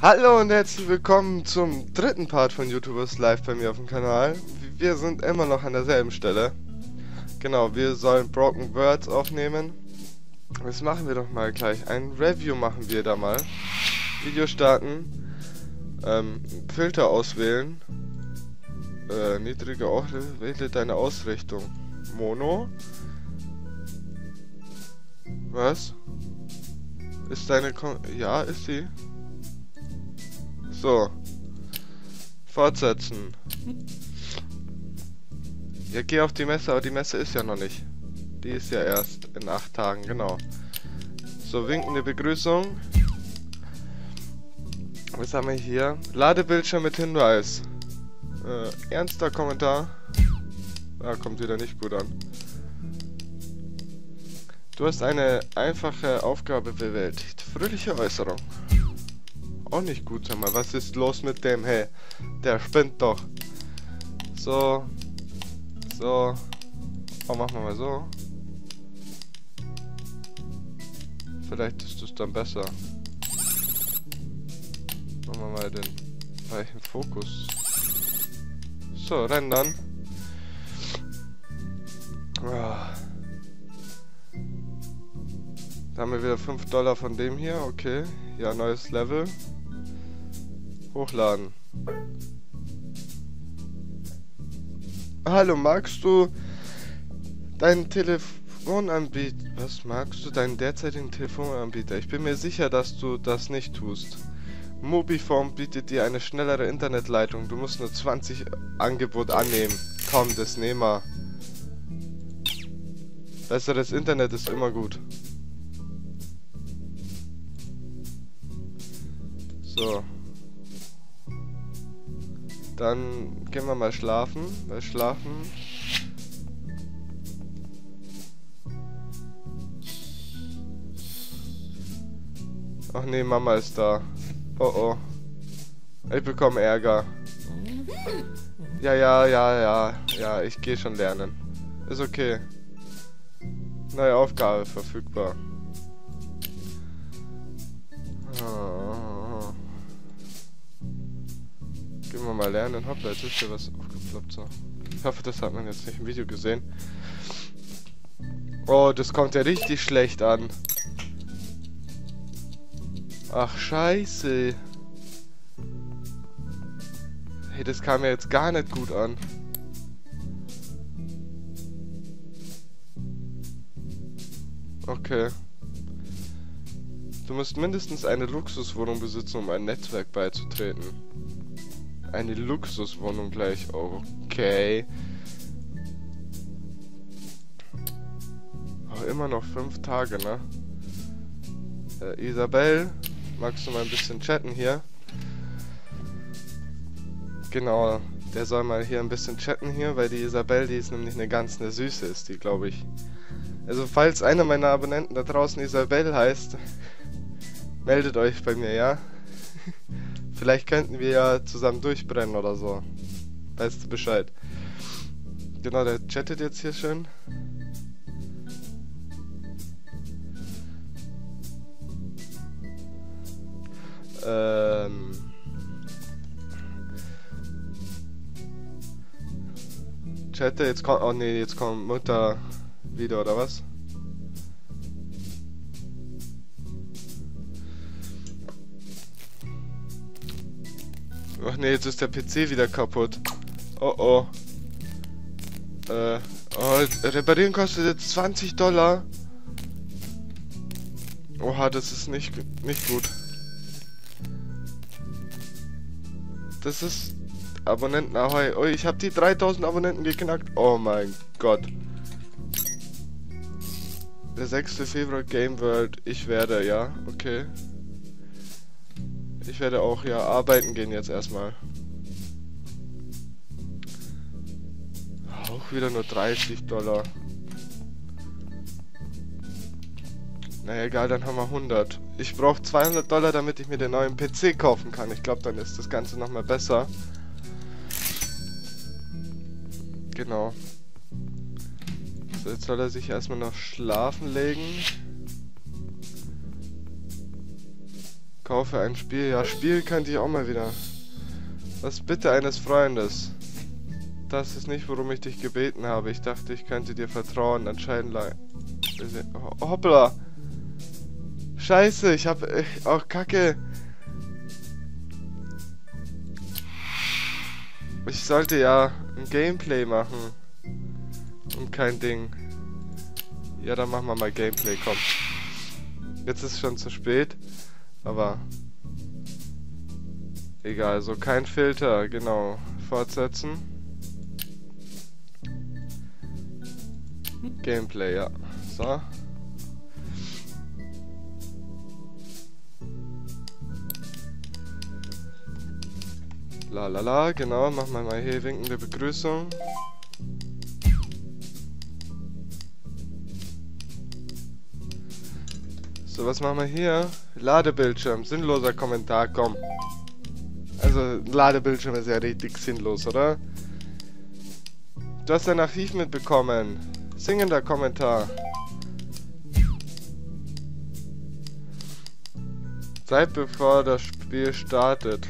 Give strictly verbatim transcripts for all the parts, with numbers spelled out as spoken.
Hallo und herzlich willkommen zum dritten Part von YouTubers Live bei mir auf dem Kanal. Wir sind immer noch an derselben Stelle. Genau, wir sollen Broken Words aufnehmen. Das machen wir doch mal gleich. Ein Review machen wir da mal. Video starten. Ähm, Filter auswählen. Äh, niedrige Ausrichtung. Wähle deine Ausrichtung. Mono. Was? Ist deine Kon Ja, ist sie. So. Fortsetzen. Ja, geh auf die Messe, aber die Messe ist ja noch nicht. Die ist ja erst in acht Tagen, genau. So, winkende Begrüßung. Was haben wir hier? Ladebildschirm mit Hinweis. Äh, ernster Kommentar. Ah, kommt wieder nicht gut an. Du hast eine einfache Aufgabe bewältigt. Fröhliche Äußerung. Auch nicht gut, sag mal. Was ist los mit dem? Hey, der spinnt doch. So. So. Oh, machen wir mal so. Vielleicht ist es dann besser. Machen wir mal den weichen Fokus. So, rendern. Ah. Da haben wir wieder fünf Dollar von dem hier. Okay. Ja, neues Level. Hochladen. Hallo, magst du deinen Telefonanbieter... Was magst du deinen derzeitigen Telefonanbieter? Ich bin mir sicher, dass du das nicht tust. Mobifone bietet dir eine schnellere Internetleitung. Du musst nur zwanzig Angebot annehmen. Komm, das nehmen wir. Besseres Internet ist immer gut. So. Dann gehen wir mal schlafen, weil schlafen... Ach nee, Mama ist da. Oh oh. Ich bekomme Ärger. Ja, ja, ja, ja. Ja, ich gehe schon lernen. Ist okay. Neue Aufgabe verfügbar. Oh. Gehen wir mal lernen. Hoppla, jetzt ist hier was aufgeploppt. So. Ich hoffe, das hat man jetzt nicht im Video gesehen. Oh, das kommt ja richtig schlecht an. Ach, scheiße. Hey, das kam ja jetzt gar nicht gut an. Okay. Du musst mindestens eine Luxuswohnung besitzen, um ein Netzwerk beizutreten. Eine Luxuswohnung gleich. Okay. Oh, immer noch fünf Tage, ne? Äh, Isabel, magst du mal ein bisschen chatten hier? Genau, der soll mal hier ein bisschen chatten hier, weil die Isabel, die ist nämlich eine ganz eine Süße, ist die, glaube ich. Also falls einer meiner Abonnenten da draußen Isabel heißt, meldet euch bei mir, ja? Vielleicht könnten wir ja zusammen durchbrennen oder so. Weißt du Bescheid. Genau, der chattet jetzt hier schön. Ähm... Chatte, jetzt kommt... Oh nee, jetzt kommt Mutter wieder, oder was? Ach nee, jetzt ist der P C wieder kaputt. Oh oh. Äh, oh, reparieren kostet jetzt zwanzig Dollar. Oha, das ist nicht, nicht gut. Das ist... Abonnenten ahoi. Oh, ich habe die dreitausend Abonnenten geknackt. Oh mein Gott. Der sechste Februar Game World. Ich werde, ja, okay. Ich werde auch, ja, arbeiten gehen jetzt erstmal. Auch wieder nur dreißig Dollar. Na egal, dann haben wir hundert. Ich brauche zweihundert Dollar, damit ich mir den neuen P C kaufen kann. Ich glaube, dann ist das Ganze nochmal besser. Genau. So, jetzt soll er sich erstmal noch schlafen legen. Kaufe ein Spiel. Ja, Spiel könnte ich auch mal wieder. Was bitte eines Freundes. Das ist nicht, worum ich dich gebeten habe. Ich dachte, ich könnte dir vertrauen. Anscheinend... Oh, hoppla. Scheiße, ich hab... Ich, oh, Kacke. Ich sollte ja ein Gameplay machen. Und kein Ding. Ja, dann machen wir mal Gameplay, komm. Jetzt ist es schon zu spät. Aber... Egal, so kein Filter, genau. Fortsetzen. Gameplay, ja. So. La la la, genau. Machen wir mal hier winkende Begrüßung. So, was machen wir hier? Ladebildschirm. Sinnloser Kommentar, komm. Also, Ladebildschirm ist ja richtig sinnlos, oder? Du hast ein Archiv mitbekommen. Singender Kommentar. Zeit bevor das Spiel startet.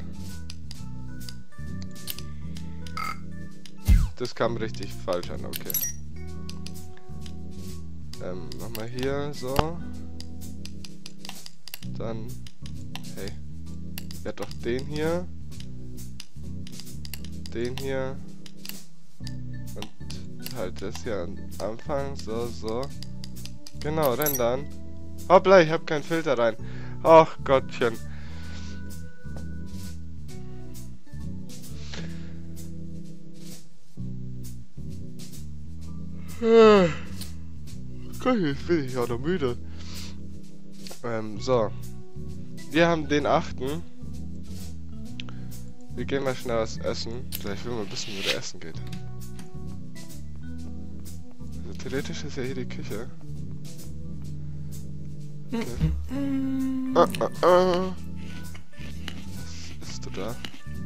Das kam richtig falsch an, okay. Ähm, nochmal hier, so. Dann, hey. Ja, doch den hier. Den hier. Und halt das hier am Anfang, so, so. Genau, rendern. Hoppla, ich hab keinen Filter rein. Ach Gottchen. Gott, jetzt bin ich ja noch müde. Ähm, so. Wir haben den achten. Wir gehen mal schnell was essen. Vielleicht will mal wissen, wo der Essen geht. Also theoretisch ist ja hier die Küche. Okay. Ah, ah, ah. Was isst du da?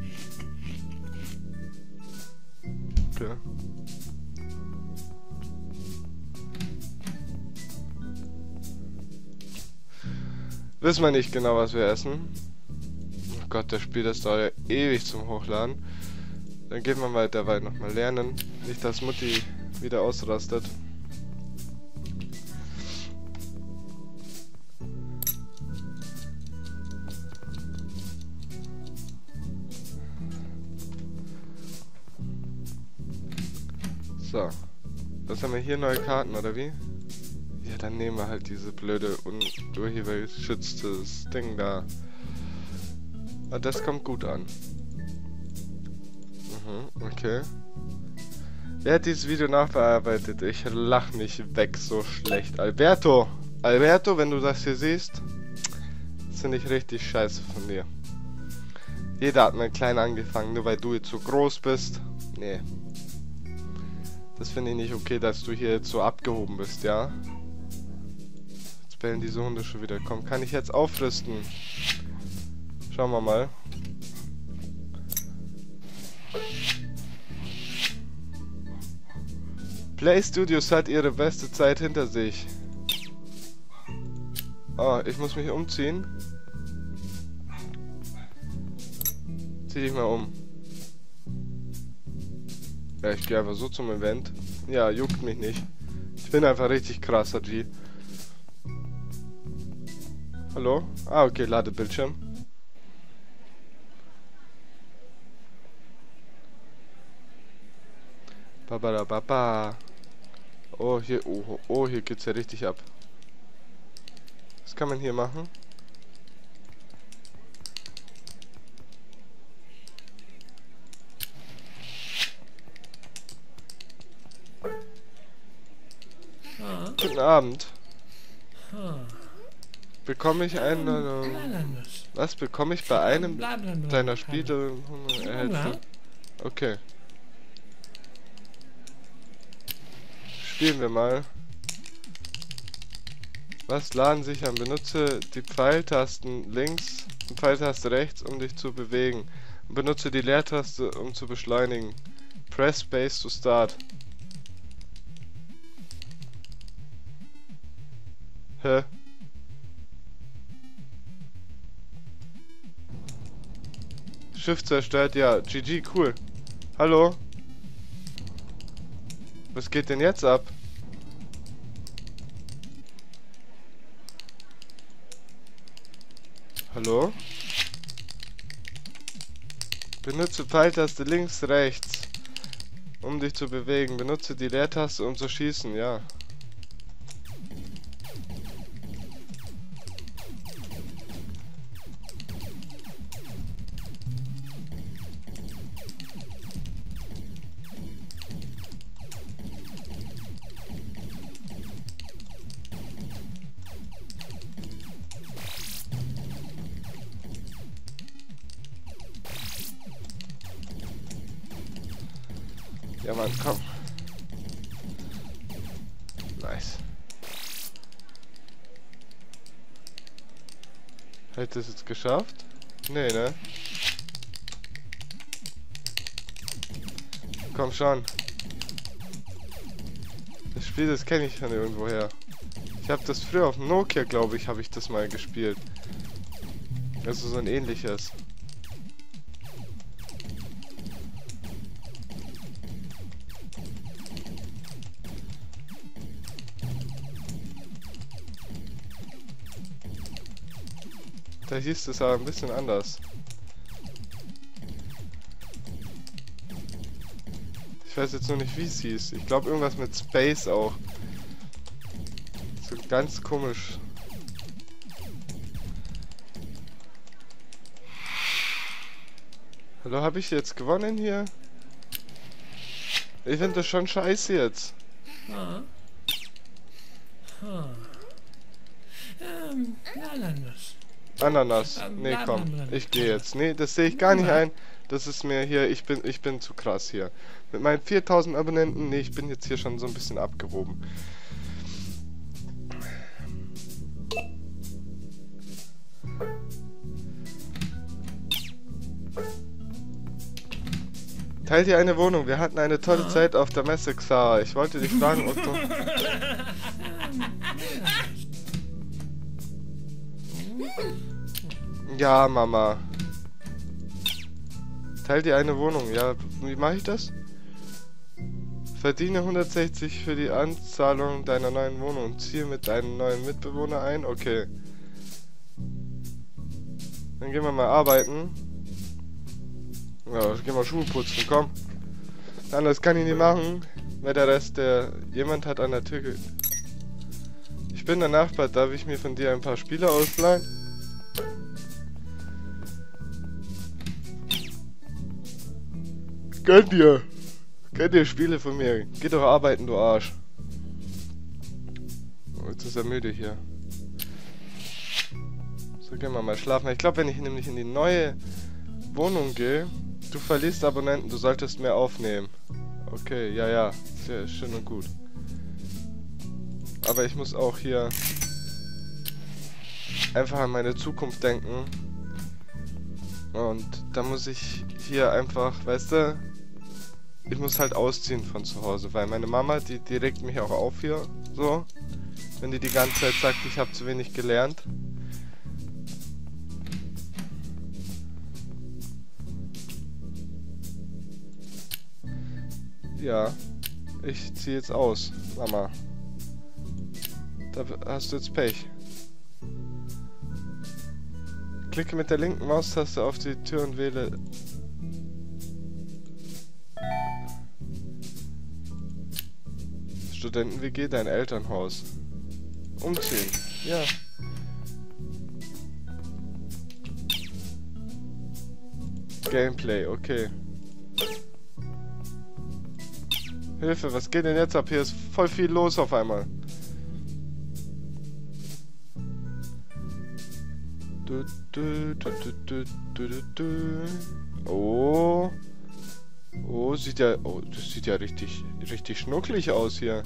Okay. Wissen wir nicht genau, was wir essen. Oh Gott, das Spiel, das dauert ja ewig zum Hochladen. Dann gehen wir mal dabei nochmal lernen. Nicht, dass Mutti wieder ausrastet. So. Was haben wir hier? Neue Karten, oder wie? Ja, dann nehmen wir halt diese blöde, urhebergeschütztes Ding da. Ah, das kommt gut an. Mhm, okay. Wer hat dieses Video nachbearbeitet? Ich lach mich weg, so schlecht. Alberto! Alberto, wenn du das hier siehst, das finde ich richtig scheiße von dir. Jeder hat mal klein angefangen, nur weil du jetzt so groß bist. Nee. Das finde ich nicht okay, dass du hier jetzt so abgehoben bist, ja? Jetzt bellen diese Hunde schon wieder. Komm, kann ich jetzt aufrüsten? Schauen wir mal. Play Studios hat ihre beste Zeit hinter sich. Oh, ich muss mich umziehen. Zieh dich mal um. Ja, ich gehe einfach so zum Event. Ja, juckt mich nicht. Ich bin einfach richtig krasser G. Hallo? Ah, okay, Ladebildschirm. Babadababa. Oh, hier, oh, oh, hier geht's ja richtig ab. Was kann man hier machen? Guten Abend. Bekomme ich einen... Äh, was bekomme ich bei einem deiner Spiele? Erhältst okay. Spielen wir mal. Was laden sich an? Benutze die Pfeiltasten links und Pfeiltaste rechts, um dich zu bewegen. Und benutze die Leertaste, um zu beschleunigen. Press Space to start. Hä? Schiff zerstört, ja. G G, cool. Hallo? Was geht denn jetzt ab? Hallo? Benutze Pfeiltaste links, rechts, um dich zu bewegen. Benutze die Leertaste, um zu schießen, ja. Ja, Mann, komm. Nice. Hätte es jetzt geschafft? Nee, ne? Komm schon. Das Spiel, das kenne ich von irgendwoher. Ich habe das früher auf dem Nokia, glaube ich, habe ich das mal gespielt. Also so ein ähnliches. Da hieß es aber ein bisschen anders. Ich weiß jetzt nur nicht, wie es hieß. Ich glaube irgendwas mit Space auch. So ganz komisch. Hallo, habe ich jetzt gewonnen hier? Ich finde das schon scheiße jetzt. Ah. Ah. Ähm, Ananas. Ananas. Ähm, Nee, komm. Ananas. Ich gehe jetzt. Nee, das sehe ich gar nicht ein. Das ist mir hier, ich bin, ich bin zu krass hier. Mit meinen viertausend Abonnenten, nee, ich bin jetzt hier schon so ein bisschen abgehoben. Teil dir eine Wohnung. Wir hatten eine tolle Zeit auf der Messe, Xara. Ich wollte dich fragen, ob du... Ja, Mama. Teil dir eine Wohnung. Ja, wie mache ich das? Verdiene hundertsechzig für die Anzahlung deiner neuen Wohnung und ziehe mit deinem neuen Mitbewohner ein. Okay. Dann gehen wir mal arbeiten. Ja, gehen wir Schuhe putzen, komm. Anders kann ich nicht machen, weil der Rest, der... Jemand hat an der Tür ge... Ich bin der Nachbar, darf ich mir von dir ein paar Spiele ausleihen? Gönn dir! Gönn dir Spiele von mir. Geh doch arbeiten, du Arsch. Oh, jetzt ist er müde hier. So, gehen wir mal schlafen. Ich glaube, wenn ich nämlich in die neue Wohnung gehe... Du verlierst Abonnenten, du solltest mehr aufnehmen. Okay, ja, ja. Sehr schön und gut. Aber ich muss auch hier einfach an meine Zukunft denken. Und da muss ich hier einfach, weißt du, ich muss halt ausziehen von zu Hause, weil meine Mama, die, die regt mich auch auf hier, so. Wenn die die ganze Zeit sagt, ich habe zu wenig gelernt. Ja, ich ziehe jetzt aus, Mama. Da hast du jetzt Pech. Klicke mit der linken Maustaste auf die Tür und wähle... Studenten-W G, dein Elternhaus. Umziehen, ja. Gameplay, okay. Hilfe, was geht denn jetzt ab? Hier ist voll viel los auf einmal. Du, du, du, du, du, du, du. Oh. Oh, sieht ja... Oh, das sieht ja richtig, richtig schnucklig aus hier.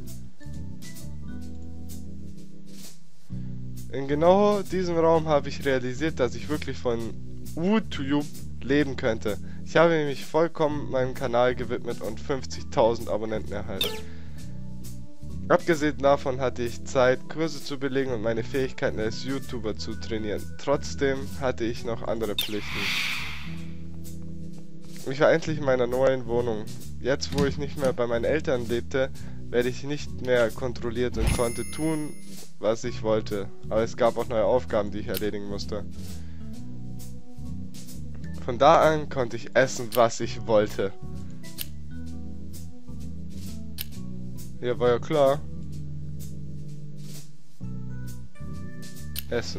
In genau diesem Raum habe ich realisiert, dass ich wirklich von YouTube leben könnte. Ich habe nämlich vollkommen meinem Kanal gewidmet und fünfzigtausend Abonnenten erhalten. Abgesehen davon hatte ich Zeit, Kurse zu belegen und meine Fähigkeiten als YouTuber zu trainieren. Trotzdem hatte ich noch andere Pflichten. Ich war endlich in meiner neuen Wohnung. Jetzt, wo ich nicht mehr bei meinen Eltern lebte, werde ich nicht mehr kontrolliert und konnte tun, was ich wollte. Aber es gab auch neue Aufgaben, die ich erledigen musste. Von da an konnte ich essen, was ich wollte. Ja, war ja klar. Essen.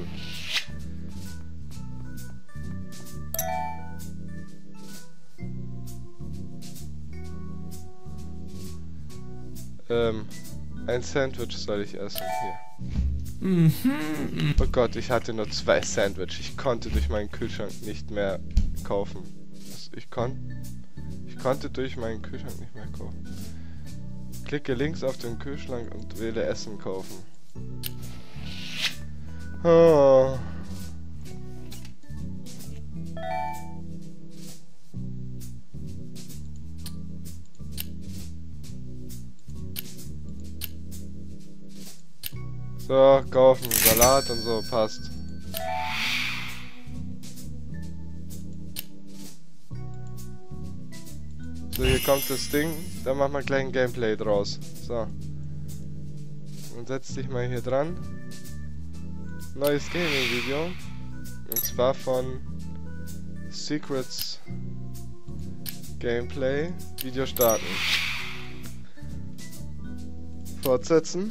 Ähm, ein Sandwich soll ich essen. Hier. Mhm. Oh Gott, ich hatte nur zwei Sandwich. Ich konnte durch meinen Kühlschrank nicht mehr kaufen. Ich konnte... Ich konnte durch meinen Kühlschrank nicht mehr kaufen. Klicke links auf den Kühlschrank und wähle Essen kaufen. Oh. So, kaufen, Salat und so, passt. So, hier kommt das Ding, dann machen wir gleich ein Gameplay draus. So. Und setz dich mal hier dran. Neues Gaming-Video. Und zwar von Secrets Gameplay. Video starten. Fortsetzen.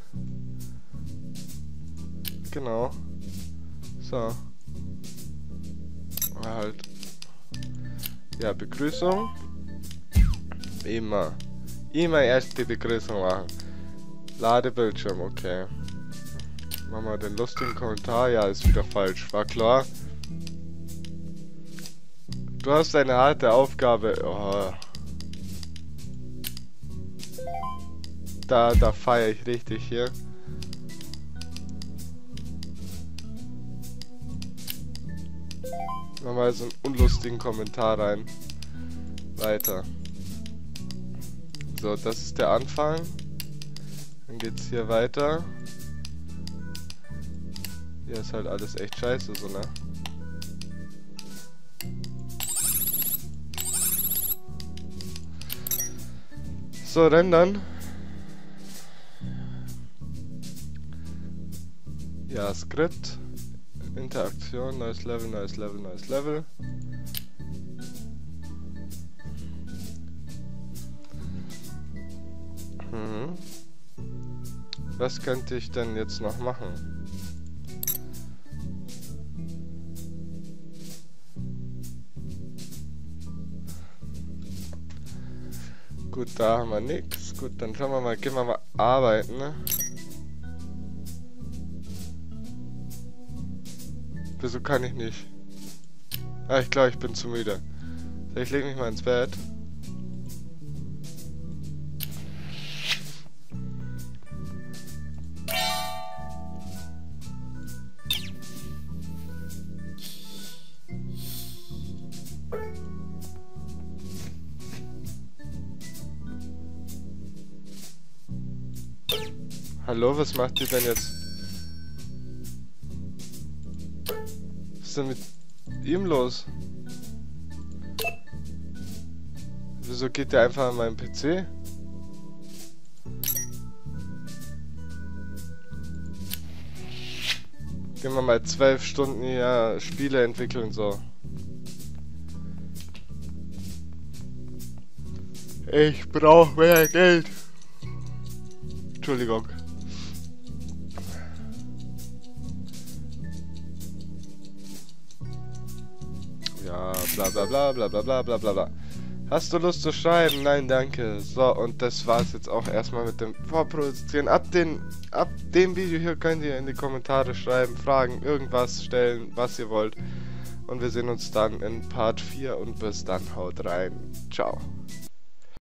Genau. So. Halt. Ja, Begrüßung. Immer. Immer erst die Begrüßung machen. Ladebildschirm, okay. Machen wir den lustigen Kommentar. Ja, ist wieder falsch. War klar. Du hast eine harte Aufgabe. Oh. Da, da feiere ich richtig hier. Machen wir mal so einen unlustigen Kommentar rein. Weiter. So, das ist der Anfang. Dann geht's hier weiter. Hier ist halt alles echt scheiße, so, ne? So, rendern. Ja, Skript. Interaktion, neues Level, neues Level, neues Level. Mhm. Was könnte ich denn jetzt noch machen? Gut, da haben wir nix. Gut, dann schauen wir mal, gehen wir mal arbeiten, ne? Wieso kann ich nicht? Ah, ich glaube, ich bin zu müde. So, ich lege mich mal ins Bett. Hallo, was macht ihr denn jetzt? Was ist denn mit ihm los? Wieso geht der einfach an meinen P C? Gehen wir mal zwölf Stunden hier Spiele entwickeln, so. Ich brauche mehr Geld. Entschuldigung. Ja, bla bla bla bla bla bla bla bla bla. Hast du Lust zu schreiben? Nein, danke. So, und das war's jetzt auch erstmal mit dem Vorproduzieren. Ab, den, ab dem Video hier könnt ihr in die Kommentare schreiben, Fragen, irgendwas stellen, was ihr wollt. Und wir sehen uns dann in Part vier und bis dann, haut rein. Ciao.